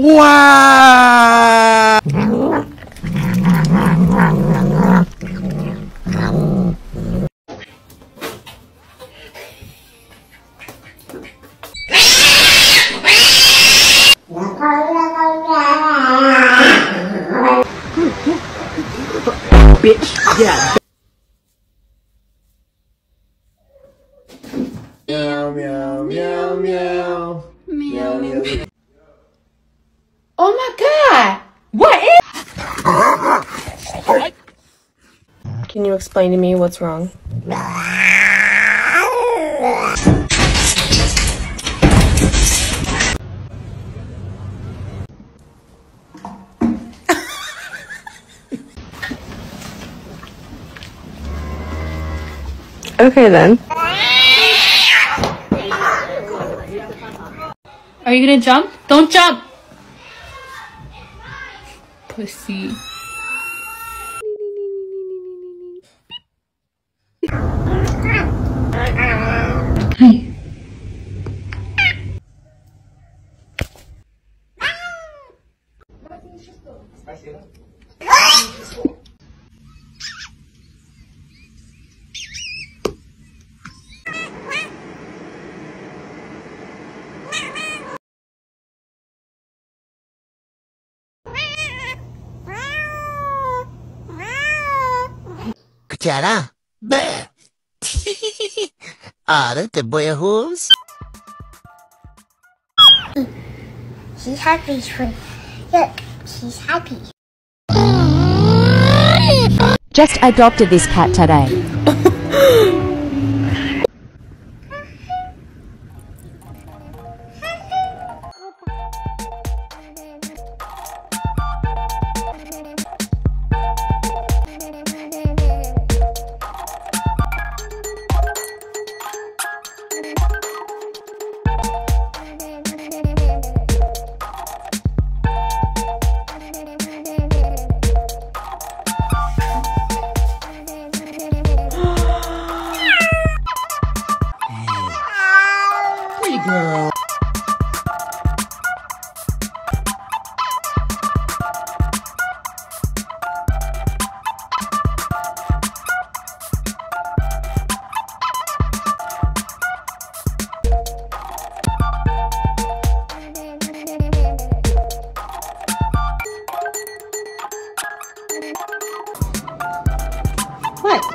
Wow! Bitch, yeah. Meow, meow, meow, meow. Meow, meow. Oh my God! What is... Can you explain to me what's wrong? Okay then. Are you gonna jump? Don't jump! Pussy. Hi. Kuchara? Bleh. Are the boy hooves? She's happy. Look, she's happy. Just adopted this cat today. Pretty girl. What?